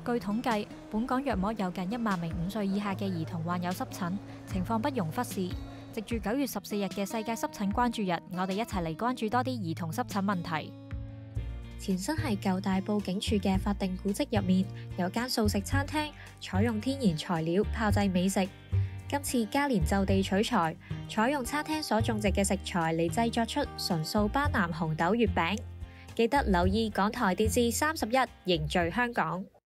據統計，本港約莫有近1萬名5歲以下嘅兒童患有濕疹，情況不容忽視。藉住9月14日嘅世界濕疹關注日，我哋一齊嚟關注多啲兒童濕疹問題。前身係舊大埔警署嘅法定古蹟入面，有間素食餐廳，採用天然材料炮製美食。今次嘉年就地取材，採用餐廳所種植嘅食材嚟製作出純素斑南紅豆月餅。記得留意港台電視31，凝聚香港。